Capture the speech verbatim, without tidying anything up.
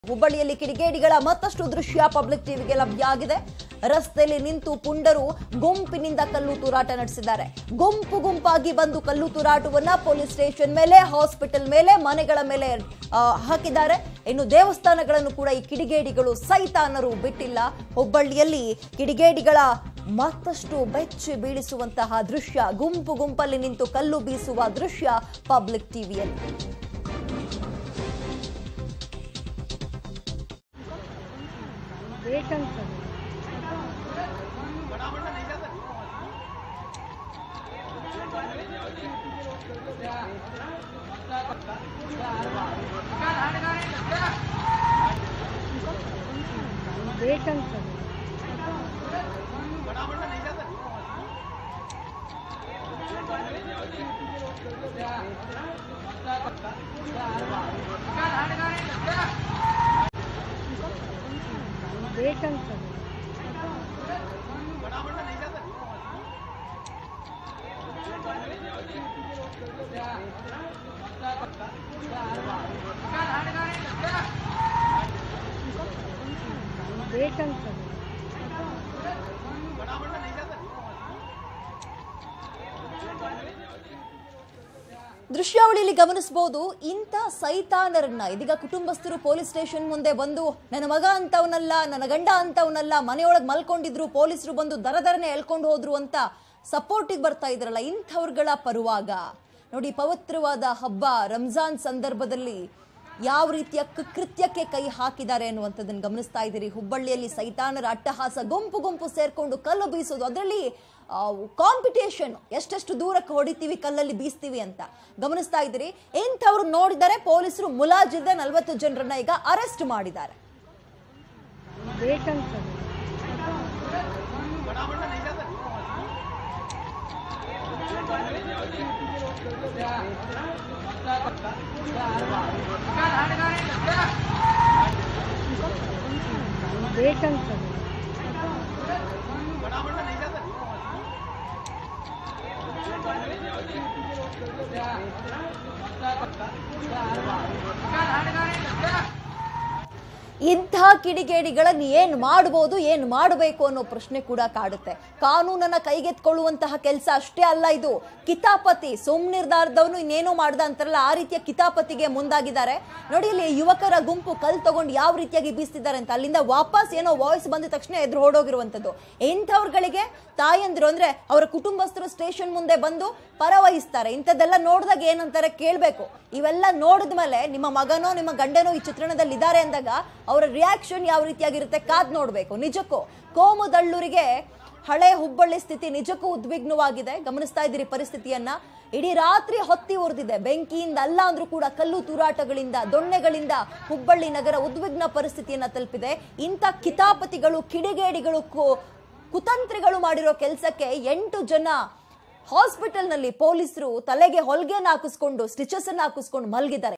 ಹುಬ್ಬಳ್ಳಿಯಲ್ಲಿ ಕಿಡಿಗೇಡಿಗಳ ಮತ್ತಷ್ಟು ದೃಶ್ಯ ಪಬ್ಲಿಕ್ ಟಿವಿಗೆ ಲಭ್ಯ ಆಗಿದೆ. ರಸ್ತೆಯಲ್ಲಿ ನಿಂತು ಪುಂಡರು ಗುಂಪಿನಿಂದ ಕಲ್ಲು ತೂರಾಟ ನಡೆಸಿದ್ದಾರೆ. ಗುಂಪು ಗುಂಪಾಗಿ ಬಂದು ಕಲ್ಲು ತೂರಾಟವನ್ನ ಪೊಲೀಸ್ ಸ್ಟೇಷನ್ ಮೇಲೆ, ಹಾಸ್ಪಿಟಲ್ ಮೇಲೆ, ಮನೆಗಳ ಮೇಲೆ ಹಾಕಿದ್ದಾರೆ. ಇನ್ನು ದೇವಸ್ಥಾನಗಳನ್ನು ಕೂಡ ಈ ಕಿಡಿಗೇಡಿಗಳು ಸೈತಾನರು ಬಿಟ್ಟಿಲ್ಲ. ಹುಬ್ಬಳ್ಳಿಯಲ್ಲಿ ಕಿಡಿಗೇಡಿಗಳ ಮತ್ತಷ್ಟು ಬೆಚ್ಚಿ ಬೀಳಿಸುವಂತಹ ದೃಶ್ಯ, ಗುಂಪು ಗುಂಪಲ್ಲಿ ನಿಂತು ಕಲ್ಲು ಬೀಸುವ ದೃಶ್ಯ ಪಬ್ಲಿಕ್ ಟಿವಿಯಲ್ಲಿ. ದೃಶ್ಯಾವಳಿಯಲ್ಲಿ ಗಮನಿಸಬಹುದು. ಇಂಥ ಸೈತಾನರನ್ನ ಇದೀಗ ಕುಟುಂಬಸ್ಥರು ಪೊಲೀಸ್ ಸ್ಟೇಷನ್ ಮುಂದೆ ಬಂದು, ನನ್ನ ಮಗ ಅಂತವನಲ್ಲ, ನನ್ನ ಗಂಡ ಅಂತವನಲ್ಲ, ಮನೆಯೊಳಗೆ ಮಲ್ಕೊಂಡಿದ್ರು, ಪೊಲೀಸರು ಬಂದು ದರ ದರನೆ ಎಳ್ಕೊಂಡು ಹೋದ್ರು ಅಂತ ಸಪೋರ್ಟಿಗೆ ಬರ್ತಾ ಇದ್ರಲ್ಲ, ಇಂಥವ್ರಗಳ ಪರವಾಗ ನೋಡಿ, ಪವಿತ್ರವಾದ ಹಬ್ಬ ರಂಜಾನ್ ಸಂದರ್ಭದಲ್ಲಿ ಯಾವ ರೀತಿಯ ಕೃತ್ಯಕ್ಕೆ ಕೈ ಹಾಕಿದ್ದಾರೆ ಅನ್ನುವಂಥದ್ದನ್ನು ಗಮನಿಸ್ತಾ ಇದ್ದೀರಿ. ಹುಬ್ಬಳ್ಳಿಯಲ್ಲಿ ಸೈತಾನರ ಅಟ್ಟಹಾಸ, ಗುಂಪು ಗುಂಪು ಸೇರ್ಕೊಂಡು ಕಲ್ಲು ಬೀಸೋದು, ಅದರಲ್ಲಿ ಕಾಂಪಿಟೇಷನ್, ಎಷ್ಟೆಷ್ಟು ದೂರಕ್ಕೆ ಹೊಡಿತೀವಿ, ಕಲ್ಲಲ್ಲಿ ಬೀಸ್ತೀವಿ ಅಂತ ಗಮನಿಸ್ತಾ ಇದ್ದೀರಿ. ಇಂಥವ್ರು ನೋಡಿದರೆ ಪೊಲೀಸರು ಮುಲಾಜಿದ್ದ ನಲವತ್ತು ಜನರನ್ನ ಈಗ ಅರೆಸ್ಟ್ ಮಾಡಿದ್ದಾರೆ. ಇಂಥ ಕಿಡಿಗೇಡಿಗಳನ್ನು ಏನ್ ಮಾಡಬಹುದು, ಏನ್ ಮಾಡಬೇಕು ಅನ್ನೋ ಪ್ರಶ್ನೆ ಕೂಡ ಕಾಡುತ್ತೆ. ಕಾನೂನನ್ನ ಕೈಗೆತ್ಕೊಳ್ಳುವಂತಹ ಕೆಲಸ ಅಷ್ಟೇ ಅಲ್ಲ ಇದು. ಕಿತಾಪತಿ, ಸುಮ್ನಿರ್ಧಾರದವನು ಇನ್ನೇನೋ ಮಾಡ್ದ ಅಂತಾರಲ್ಲ, ಆ ರೀತಿಯ ಕಿತಾಪತಿಗೆ ಮುಂದಾಗಿದ್ದಾರೆ. ನೋಡಿ, ಇಲ್ಲಿ ಯುವಕರ ಗುಂಪು ಕಲ್ ತಗೊಂಡು ಯಾವ ರೀತಿಯಾಗಿ ಬೀಸ್ತಿದ್ದಾರೆ ಅಂತ, ಅಲ್ಲಿಂದ ವಾಪಸ್ ಏನೋ ವಾಯ್ಸ್ ಬಂದ ತಕ್ಷಣ ಎದುರು ಹೊರಡೋಗಿರುವಂತದ್ದು. ಇಂಥವ್ರಗಳಿಗೆ ತಾಯಂದ್ರು ಅಂದ್ರೆ ಅವರ ಕುಟುಂಬಸ್ಥರು ಸ್ಟೇಷನ್ ಮುಂದೆ ಬಂದು ಪರವಹಿಸ್ತಾರೆ. ಇಂಥದ್ದೆಲ್ಲ ನೋಡಿದಾಗ ಏನಂತಾರೆ ಕೇಳ್ಬೇಕು. ಇವೆಲ್ಲ ನೋಡಿದ ಮೇಲೆ ನಿಮ್ಮ ಮಗನೋ ನಿಮ್ಮ ಗಂಡನೋ ಈ ಚಿತ್ರಣದಲ್ಲಿ ಇದ್ದಾರೆ ಅಂದಾಗ ಅವರ ರಿಯಾಕ್ಷನ್ ಯಾವ ರೀತಿಯಾಗಿರುತ್ತೆ ಕಾದ್ ನೋಡ್ಬೇಕು. ನಿಜಕ್ಕೂ ಕೋಮುದಳ್ಳೂರಿಗೆ ಹಳೆ ಹುಬ್ಬಳ್ಳಿ ಸ್ಥಿತಿ ನಿಜಕ್ಕೂ ಉದ್ವಿಗ್ನವಾಗಿದೆ. ಗಮನಿಸ್ತಾ ಇದ್ದೀರಿ ಪರಿಸ್ಥಿತಿಯನ್ನ. ಇಡೀ ರಾತ್ರಿ ಹೊತ್ತಿ ಉರಿದಿದೆ. ಬೆಂಕಿಯಿಂದ ಅಲ್ಲ ಅಂದ್ರೂ ಕೂಡ ಕಲ್ಲು ತೂರಾಟಗಳಿಂದ, ದೊಣ್ಣೆಗಳಿಂದ ಹುಬ್ಬಳ್ಳಿ ನಗರ ಉದ್ವಿಗ್ನ ಪರಿಸ್ಥಿತಿಯನ್ನ ತಲುಪಿದೆ. ಇಂಥ ಕಿತಾಪತಿಗಳು, ಕಿಡಿಗೇಡಿಗಳು, ಕುತಂತ್ರಿಗಳು ಮಾಡಿರೋ ಕೆಲಸಕ್ಕೆ ಎಂಟು ಜನ ಹಾಸ್ಪಿಟಲ್ ನಲ್ಲಿ ಪೊಲೀಸರು ತಲೆಗೆ ಹೊಲಿಗೆಯನ್ನು ಹಾಕಿಸ್ಕೊಂಡು, ಸ್ಟಿಚಸ್ ಅನ್ನು ಹಾಕಿಸ್ಕೊಂಡು ಮಲಗಿದ್ದಾರೆ.